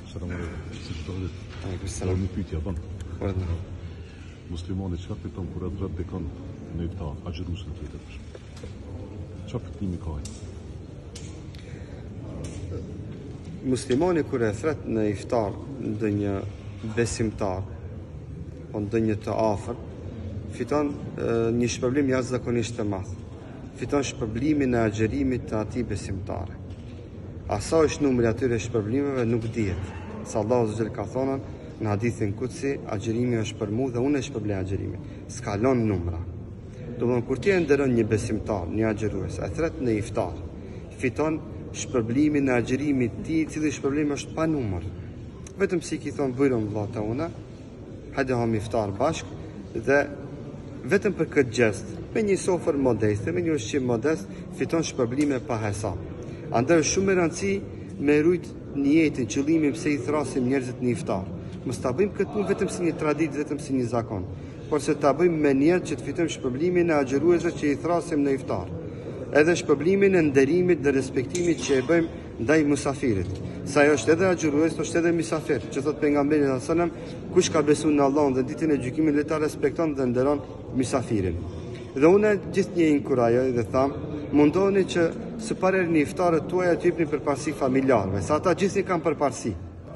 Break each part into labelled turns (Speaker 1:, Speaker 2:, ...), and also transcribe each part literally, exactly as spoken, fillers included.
Speaker 1: Selam alaikum. Si që të rrit.
Speaker 2: Aleikum selam.
Speaker 1: Një pyetje bën.
Speaker 2: Urdhë.
Speaker 1: Muslimani çfarë fiton kur atë rreth dekon në iftar, agjëruesin tjetër. Çfarë fitimi ka ai?
Speaker 2: Muslimani kur e thret në iftar ndonjë besimtar, po ndonjë të afërt, fiton e, një shpërblim jashtëzakonisht të madh. Fiton shpërblimin e agjerimit të atij besimtare. Asa është numri atyre shpërblimeve nuk dihet. Sa Allahu Azza ka thonë në hadithin kutsi, agjerimi është për mua dhe unë e shpërblej agjerimin. S'ka lënë numra. Domthonë kur ti e nderon një besimtar, një agjerues, e thret në iftar, fiton shpërblimin e agjerimit të tij, i cili shpërblim është pa numër. Vetëm si ki thon bujrom vllata una, hajde ham iftar bashk dhe vetëm për këtë gjest, me një sofër modeste, me një ushqim modest, fiton shpërblime pa hesab. Andaj është shumë e rëndësi me rujt niyetin, qëllimin pse i thrasim njerëzit në iftar. Mos ta bëjmë këtë punë vetëm si një traditë, vetëm si një zakon, por se ta bëjmë me niyet që të fitojmë shpërblimin e agjeruesve që i thrasim në iftar. Edhe shpërblimin e nderimit dhe respektimit që e bëjmë ndaj musafirit. Sa ajo është edhe agjerues, është edhe misafir, që thot pejgamberi sallallahu alajhi wasallam, kush ka besuar në Allahun dhe ditën e gjykimit le ta respekton dhe nderon misafirin. Dhe unë gjithnjë inkurajoj dhe tham, mundohuni që së pari në iftarët tuaja të jepni përparësi familjarëve, sa ata gjithnjë kanë përparësi.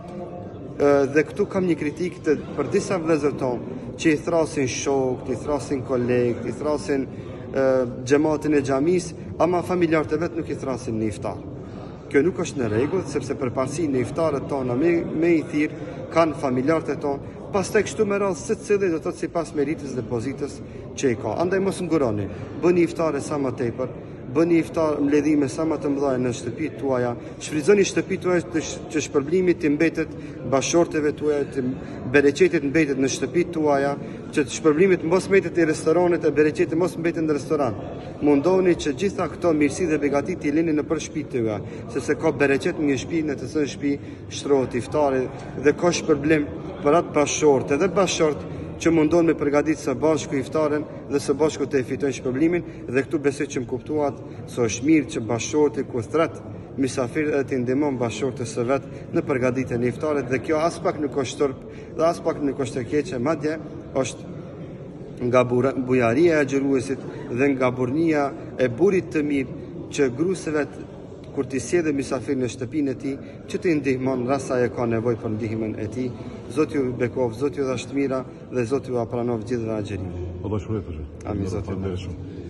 Speaker 2: Dhe këtu kam një kritikë të, për disa vëllezër tonë që i thrasin shokët, i thrasin kolegët, i thrasin xhamatin e xhamisë, ama familjarët e vet nuk i thrasin në iftar. Kjo nuk është në rregull, sepse përparësi në iftarët tona me, me i thirr kanë familjarët e tonë. Pastaj kështu me radhë secili do thotë sipas meritës dhe pozitës që i ka. Andaj mos nguroni, bëni iftare sa më tepër, bëni iftar mbledhime sa më të mëdha në shtëpitë tuaja, shfrytëzoni shtëpitë tuaja që shpërblimit të mbetet bashorteve tuaja, të bereqetit mbetet në shtëpitë tuaja, që të shpërblimit mos mbetet në restoranet e bereqetit mos mbetet në restoran. Mundohuni që gjitha këto mirësi dhe begati t'i lini në për shtëpitë tuaja, sepse ka bereqet në një shtëpi, në të cilën shtëpi shtrohet iftari dhe ka shpërblim për atë bashort edhe bashort që mundon me përgatitë së bashku iftaren dhe së bashku të e fitojnë shpërblimin, dhe këtu besoj që më kuptuat se është mirë që bashorti ku thret misafir edhe të ndihmon bashortës së vet në përgatitjen e iftarit, dhe kjo as pak nuk është turp dhe as pak nuk është e keqe, madje është nga bujaria e agjeruesit dhe nga burnia e burit të mirë që grusëve kur t'i sjellë misafir në shtëpinë e tij, që t'i ndihmon rast sa e ka nevojë për ndihmën e tij. Zoti ju bekov, Zoti ju dhash të mira dhe Zoti ju apranov gjithë agjerimin.
Speaker 1: Allah shpëlbej.
Speaker 2: Amin, Zoti ju.